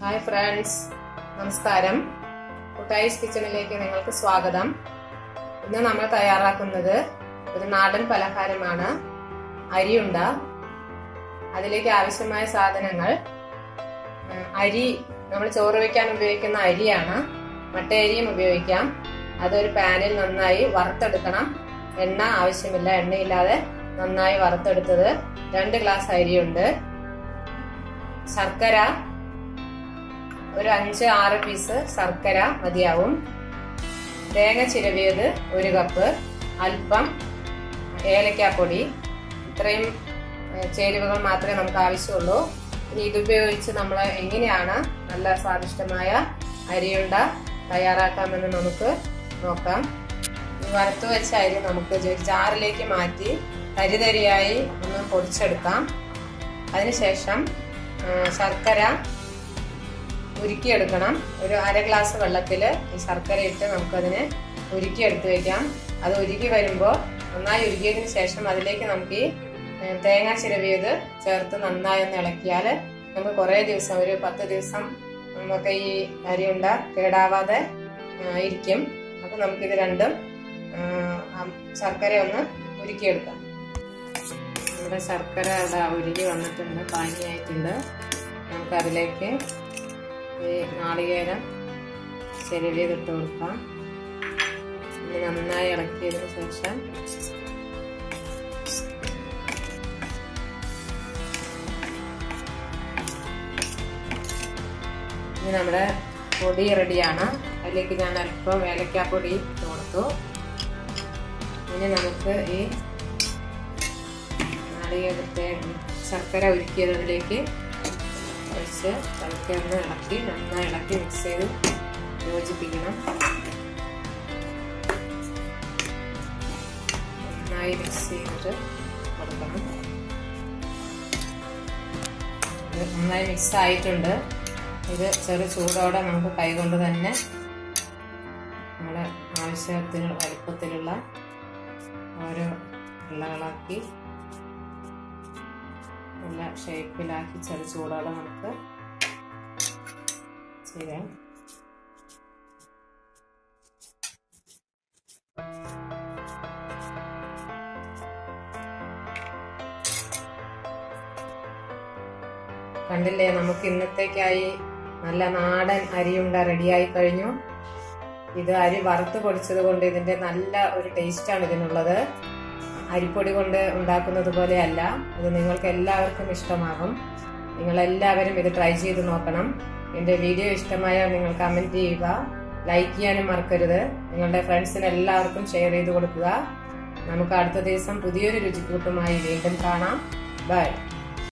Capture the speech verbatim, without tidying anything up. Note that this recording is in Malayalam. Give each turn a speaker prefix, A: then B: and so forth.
A: ഹായ് ഫ്രണ്ട്സ്, നമസ്കാരം. കുട്ടായിസ് കിച്ചണിലേക്ക് നിങ്ങൾക്ക് സ്വാഗതം. ഇന്ന് നമ്മൾ തയ്യാറാക്കുന്നത് ഒരു നാടൻ പലഹാരമാണ്, അരിയുണ്ട. അതിലേക്ക് ആവശ്യമായ സാധനങ്ങൾ: അരി, നമ്മൾ ചോറ് വയ്ക്കാൻ ഉപയോഗിക്കുന്ന അരിയാണ്. മട്ടയരിയും ഉപയോഗിക്കാം. അതൊരു പാനിൽ നന്നായി വറുത്തെടുക്കണം. എണ്ണ ആവശ്യമില്ല, എണ്ണയില്ലാതെ നന്നായി വറുത്തെടുത്തത്. രണ്ട് ഗ്ലാസ് അരിയുണ്ട്. ശർക്കര, ഒരു അഞ്ച് ആറ് പീസ് ശർക്കര മതിയാവും. തേങ്ങ ചിരവിയത് ഒരു കപ്പ്. അല്പം ഏലക്കാപ്പൊടി. ഇത്രയും ചേരുവകൾ മാത്രമേ നമുക്ക് ആവശ്യമുള്ളൂ. ഇനി ഇതുപയോഗിച്ച് നമ്മൾ എങ്ങനെയാണ് നല്ല സ്വാദിഷ്ടമായ അരിയുണ്ട തയ്യാറാക്കാമെന്ന് നമുക്ക് നോക്കാം. വറുത്തു വെച്ച അരി നമുക്ക് ജാറിലേക്ക് മാറ്റി തരിതരിയായി ഒന്ന് പൊടിച്ചെടുക്കാം. അതിനുശേഷം ശർക്കര ഉരുക്കിയെടുക്കണം. ഒരു അര ഗ്ലാസ് വെള്ളത്തിൽ ഈ ശർക്കര ഇട്ട് നമുക്കതിനെ ഉരുക്കിയെടുത്ത് വെക്കാം. അത് ഉരുക്കി വരുമ്പോൾ നന്നായി ഉരുക്കിയതിന് ശേഷം അതിലേക്ക് നമുക്ക് ഈ തേങ്ങ ചിരവിയത് ചേർത്ത് നന്നായി ഒന്ന് ഇളക്കിയാൽ നമുക്ക് കുറേ ദിവസം, ഒരു പത്ത് ദിവസം നമുക്ക് ഈ അരിയുണ്ട കേടാവാതെ ഇരിക്കും. അപ്പം നമുക്കിത് രണ്ടും ശർക്കര ഒന്ന് ഉരുക്കിയെടുക്കാം. നമ്മുടെ ശർക്കര അവിടെ ഉരുക്കി വന്നിട്ടുണ്ട്, പാനിയായിട്ടുണ്ട്. നമുക്കതിലേക്ക് ഈ നാളികേരം ചിരവിയതിട്ട് കൊടുക്കാം. ഇനി നന്നായി ഇളക്കിയതിന് ശേഷം ഇനി നമ്മുടെ പൊടി റെഡിയാണ്. അതിലേക്ക് ഞാൻ അല്പം ഏലക്കാപ്പൊടി ഇട്ട് കൊടുത്തു. ഇനി നമുക്ക് ഈ നാളികേരത്തെ ശർക്കര ഉരുക്കിയതിലേക്ക് ഒഴിച്ച് ശർക്കര ഒന്ന് ഇളക്കി നന്നായി ഇളക്കി മിക്സ് ചെയ്ത് യോജിപ്പിക്കണം. നന്നായി മിക്സ് ചെയ്തിട്ട് കൊടുക്കണം. ഇത് നന്നായി മിക്സ് ആയിട്ടുണ്ട്. ഇത് ചെറു ചൂടോടെ നമുക്ക് കൈകൊണ്ട് തന്നെ നമ്മുടെ ആവശ്യത്തിന് വലുപ്പത്തിലുള്ള ഓരോ ഉരുളകളാക്കി നല്ല ഷേപ്പിലാക്കി ചെറു ചൂടോടെ നമുക്ക് ചെയ്യാം. കണ്ടില്ലേ, നമുക്ക് ഇന്നത്തേക്കായി നല്ല നാടൻ അരിയുണ്ട റെഡിയായി കഴിഞ്ഞു. ഇത് അരി വറുത്ത് പൊടിച്ചത് കൊണ്ട് ഇതിന്റെ നല്ല ഒരു ടേസ്റ്റാണ് ഇതിനുള്ളത്. അരിപ്പൊടി കൊണ്ട് ഉണ്ടാക്കുന്നത് പോലെയല്ല. ഇത് നിങ്ങൾക്ക് എല്ലാവർക്കും ഇഷ്ടമാകും. നിങ്ങളെല്ലാവരും ഇത് ട്രൈ ചെയ്ത് നോക്കണം. എൻ്റെ വീഡിയോ ഇഷ്ടമായാൽ നിങ്ങൾ കമൻറ്റ് ചെയ്യുക, ലൈക്ക് ചെയ്യാനും മറക്കരുത്. നിങ്ങളുടെ ഫ്രണ്ട്സിന് എല്ലാവർക്കും ഷെയർ ചെയ്ത് കൊടുക്കുക. നമുക്ക് അടുത്ത ദിവസം പുതിയൊരു രുചിക്കൂട്ടുമായി വീണ്ടും കാണാം. ബൈ.